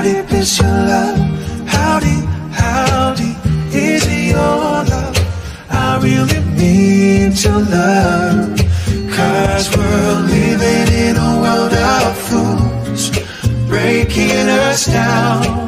deep is your love? How deep is your love? I really need to learn, 'cause we're living in a world of fools, breaking us down.